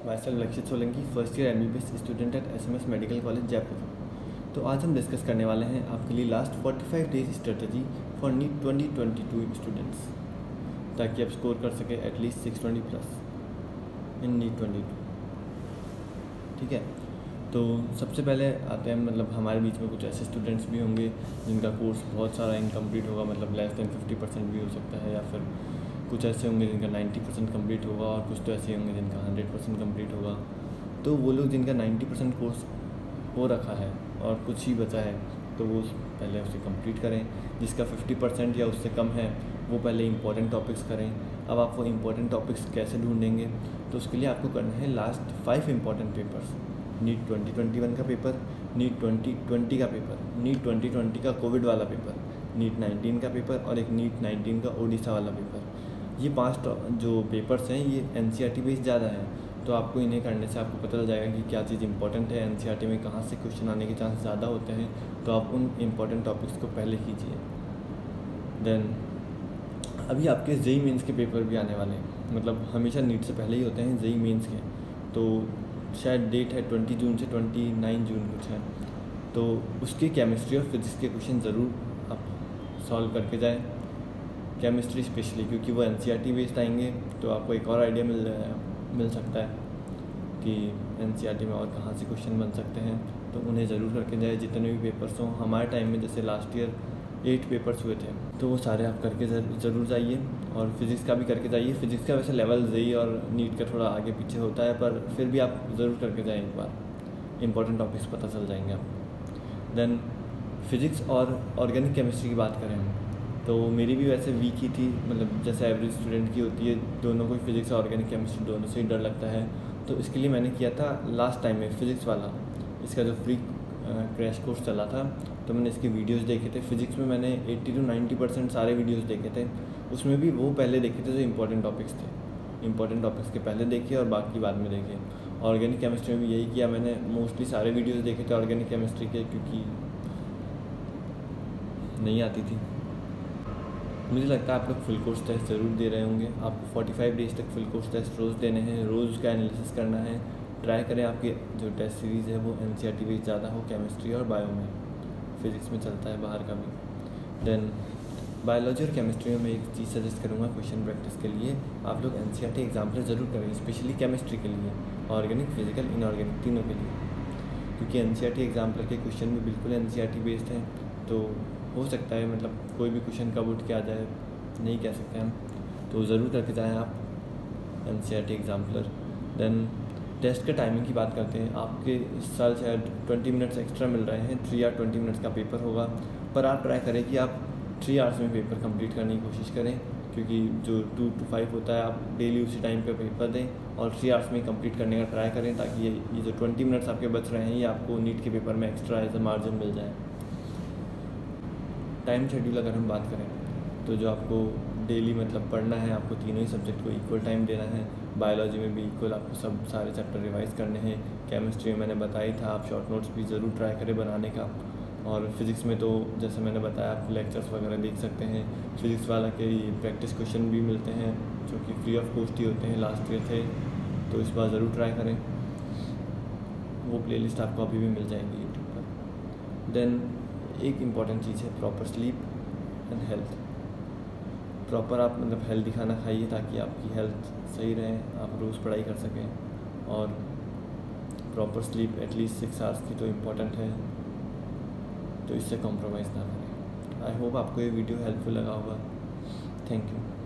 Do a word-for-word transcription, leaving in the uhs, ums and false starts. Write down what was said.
My self Lakshit Solanki, first year MBBS student at SMS medical college Jaipur. तो आज हम discuss करने वाले हैं आपके लिए लास्ट पैंतालीस days strategy for NEET twenty twenty two students, ताकि आप स्कोर कर सकें at least six twenty plus in NEET twenty two. ठीक है, तो सबसे पहले आते हैं, मतलब हमारे बीच में कुछ ऐसे स्टूडेंट्स भी होंगे जिनका कोर्स बहुत सारा इनकम्प्लीट होगा, मतलब लेस दैन फिफ्टी परसेंट भी हो सकता है, या फिर कुछ ऐसे होंगे जिनका नाइन्टी परसेंट कम्प्लीट होगा, और कुछ तो ऐसे होंगे जिनका हंड्रेड परसेंट कम्प्लीट होगा। तो वो लोग जिनका नाइन्टी परसेंट कोर्स हो रखा है और कुछ ही बचा है, तो वो पहले उसे कंप्लीट करें। जिसका फिफ्टी परसेंट या उससे कम है वो पहले इंपॉर्टेंट टॉपिक्स करें। अब आप वो इंपॉर्टेंट टॉपिक्स कैसे ढूंढेंगे, तो उसके लिए आपको करना है last five important papers, NEET twenty twenty one का पेपर, नीट ट्वेंटी ट्वेंटी का पेपर, नीट ट्वेंटी ट्वेंटी का कोविड वाला पेपर, नीट नाइनटीन का पेपर और एक नीट नाइनटीन का ओडिशा वाला पेपर। ये पांच जो पेपर्स हैं ये एनसीईआरटी बेस्ड ज़्यादा हैं, तो आपको इन्हें करने से आपको पता चल जाएगा कि क्या चीज़ इंपॉर्टेंट है, एनसीईआरटी में कहाँ से क्वेश्चन आने के चांस ज़्यादा होते हैं। तो आप उन इम्पॉर्टेंट टॉपिक्स को पहले कीजिए। देन अभी आपके जेई मेंस के पेपर भी आने वाले हैं, मतलब हमेशा नीट से पहले ही होते हैं जेई मेंस के। तो शायद डेट है ट्वेंटी जून से ट्वेंटी नाइन जून कुछ है, तो उसके केमिस्ट्री और फिजिक्स के क्वेश्चन ज़रूर आप सॉल्व करके जाएं, केमिस्ट्री स्पेशली, क्योंकि वो एनसीईआरटी बेस्ड आएंगे। तो आपको एक और आइडिया मिल मिल सकता है कि एनसीईआरटी में और कहाँ से क्वेश्चन बन सकते हैं, तो उन्हें ज़रूर करके जाए। जितने भी पेपर्स हों, हमारे टाइम में जैसे लास्ट ईयर एट पेपर्स हुए थे, तो वो सारे आप करके ज़रूर जाइए, और फिज़िक्स का भी करके जाइए। फिज़िक्स का वैसे लेवल जेई और नीट का थोड़ा आगे पीछे होता है, पर फिर भी आप ज़रूर करके जाएँ, एक बार इंपॉर्टेंट टॉपिक्स पता चल जाएंगे आपको। देन फिज़िक्स और ऑर्गेनिक केमिस्ट्री की बात करें हम, तो मेरी भी वैसे वीक ही थी, मतलब जैसे एवरेज स्टूडेंट की होती है, दोनों को फिज़िक्स और ऑर्गेनिक केमिस्ट्री दोनों से ही डर लगता है। तो इसके लिए मैंने किया था लास्ट टाइम में फ़िज़िक्स वाला, इसका जो फ्री क्रैश कोर्स चला था, तो मैंने इसके वीडियोस देखे थे। फिज़िक्स में मैंने एट्टी टू नाइन्टी परसेंट सारे वीडियोस देखे थे, उसमें भी वो पहले देखे थे जो इंपॉर्टेंट टॉपिक्स थे। इंपॉर्टेंट टॉपिक्स के पहले देखे और बाकी बाद में देखे। ऑर्गेनिक केमिस्ट्री में भी यही किया मैंने, मोस्टली सारे वीडियोज़ देखे थे ऑर्गेनिक केमिस्ट्री के, क्योंकि नहीं आती थी। मुझे लगता है आप लोग फुल कोर्स टेस्ट ज़रूर दे रहे होंगे। आपको पैंतालीस डेज तक फुल कोर्स टेस्ट रोज़ देने हैं, रोज़ उसका एनालिसिस करना है। ट्राई करें आपकी जो टेस्ट सीरीज़ है वो एनसीईआरटी बेस्ड ज़्यादा हो, केमिस्ट्री और बायो में। फिज़िक्स में चलता है बाहर का भी। देन बायोलॉजी और केमिस्ट्री में मैं एक चीज़ सजेस्ट करूँगा क्वेश्चन प्रैक्टिस के लिए, आप लोग एनसीईआरटी एग्जाम्पलर ज़रूर करें, स्पेशली केमिस्ट्री के लिए, ऑर्गेनिक, फिजिकल, इनऑर्गेनिक तीनों के लिए, क्योंकि एनसीईआरटी एग्जाम्पलर के क्वेश्चन भी बिल्कुल एनसीईआरटी बेस्ड हैं। तो हो सकता है मतलब कोई भी क्वेश्चन कब उठ के आ जाए, नहीं कह सकते हम, तो ज़रूर करके जाएं आप एनसीईआरटी एग्जाम्पलर। देन टेस्ट के टाइमिंग की बात करते हैं। आपके इस साल शायद ट्वेंटी मिनट्स एक्स्ट्रा मिल रहे हैं, थ्री आवर ट्वेंटी मिनट्स का पेपर होगा, पर आप ट्राई करें कि आप थ्री आवर्स में पेपर कंप्लीट करने की कोशिश करें, क्योंकि जो टू टू फाइव होता है आप डेली उसी टाइम पे पेपर दें और थ्री आवर्स में कंप्लीट करने का ट्राई करें, ताकि ये ये जो ट्वेंटी मिनट्स आपके बच रहे हैं ये आपको नीट के पेपर में एक्स्ट्रा एज अ मार्जिन मिल जाए। टाइम शेड्यूल अगर हम बात करें, तो जो आपको डेली मतलब पढ़ना है, आपको तीनों ही सब्जेक्ट को इक्वल टाइम देना है। बायोलॉजी में भी इक्वल आपको सब सारे चैप्टर रिवाइज करने हैं। केमिस्ट्री में मैंने बताया था, आप शॉर्ट नोट्स भी ज़रूर ट्राई करें बनाने का। और फिज़िक्स में तो जैसे मैंने बताया, आप लेक्चर्स वगैरह देख सकते हैं। फिज़िक्स वाला के प्रैक्टिस क्वेश्चन भी मिलते हैं जो कि फ्री ऑफ कॉस्ट ही होते हैं, लास्ट ईयर थे, तो इस बार ज़रूर ट्राई करें। वो प्लेलिस्ट आपको अभी भी मिल जाएगी यूट्यूब पर। देन एक इम्पॉर्टेंट चीज़ है proper sleep and health. Proper आप मतलब हेल्दी खाना खाइए ताकि आपकी हेल्थ सही रहे, आप रोज़ पढ़ाई कर सकें। और proper sleep at least six hours की तो इम्पॉर्टेंट है, तो इससे कॉम्प्रोमाइज़ ना करें। आई होप आपको ये वीडियो हेल्पफुल लगा होगा। Thank you.